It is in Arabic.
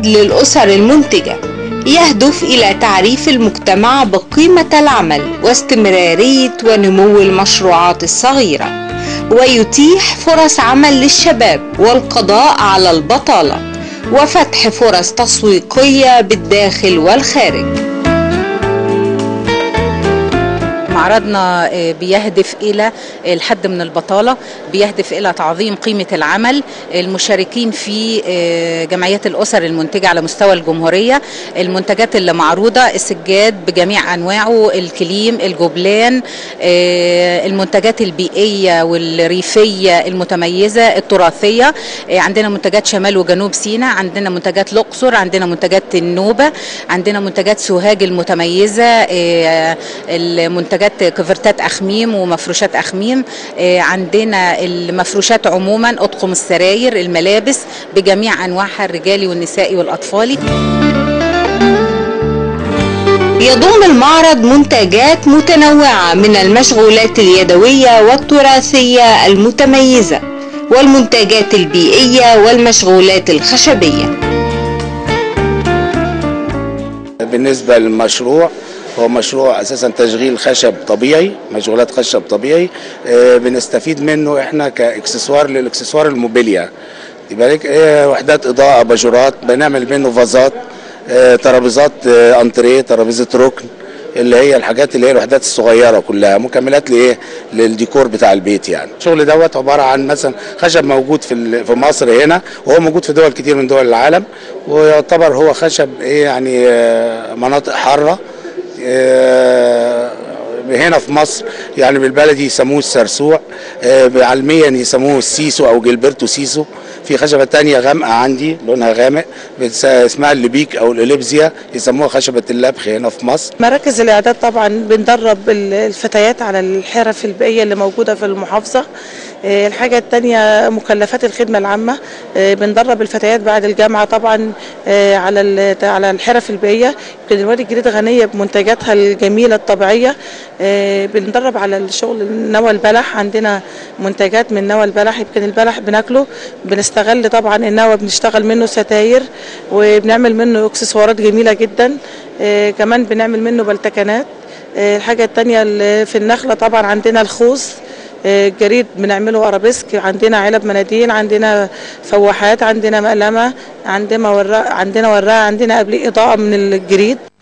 معرض للأسر المنتجة يهدف إلى تعريف المجتمع بقيمة العمل واستمرارية ونمو المشروعات الصغيرة، ويتيح فرص عمل للشباب والقضاء على البطالة وفتح فرص تسويقية بالداخل والخارج. معرضنا بيهدف إلى الحد من البطالة، بيهدف إلى تعظيم قيمة العمل. المشاركين في جمعيات الأسر المنتجة على مستوى الجمهورية. المنتجات اللي معروضة السجاد بجميع أنواعه، الكليم، الجبلان، المنتجات البيئية والريفية المتميزة التراثية. عندنا منتجات شمال وجنوب سيناء، عندنا منتجات الأقصر، عندنا منتجات النوبة، عندنا منتجات سوهاج المتميزة، المنتجات كوفرتات أخميم ومفروشات أخميم. عندنا المفروشات عموما، أطقم السراير، الملابس بجميع أنواعها الرجالي والنسائي والأطفالي. يضم المعرض منتجات متنوعة من المشغولات اليدوية والتراثية المتميزة والمنتجات البيئية والمشغولات الخشبية. بالنسبة للمشروع، هو مشروع اساسا تشغيل خشب طبيعي، مشغولات خشب طبيعي. بنستفيد منه احنا كاكسسوار للاكسسوار الموبيليا، يبقى وحدات اضاءه، باجورات، بنعمل منه فازات، ترابيزات انتريه، ترابيزه ركن، اللي هي الحاجات اللي هي الوحدات الصغيره كلها مكملات للديكور بتاع البيت. يعني الشغل دوت عباره عن مثلا خشب موجود في مصر هنا، وهو موجود في دول كتير من دول العالم، ويعتبر هو خشب يعني مناطق حاره. هنا في مصر يعني بالبلدي يسموه السرسوع، علميا يسموه السيسو او جilberto سيسو. في خشبه تانية غامقه عندي لونها غامق اسمها الليبيك او الاليبزيا، يسموها خشبه اللبخ هنا في مصر. مراكز الاعداد طبعا بندرب الفتيات على الحرف البيئيه اللي موجوده في المحافظه. الحاجه الثانيه مكلفات الخدمه العامه، بندرب الفتيات بعد الجامعه طبعا على الحرف البيئيه. يمكن الوادي الجديد غنيه بمنتجاتها الجميله الطبيعيه. بندرب على الشغل نوى البلح، عندنا منتجات من نوى البلح. يمكن البلح بناكله، بنستغل طبعا النوى، بنشتغل منه ستاير وبنعمل منه اكسسوارات جميله جدا. كمان بنعمل منه بلتكنات. الحاجه الثانيه في النخله طبعا عندنا الخوص، الجريد بنعمله ارابيسك، عندنا علب مناديل، عندنا فواحات، عندنا مقلمه، عندنا وراق، عندنا قبل اضاءه من الجريد.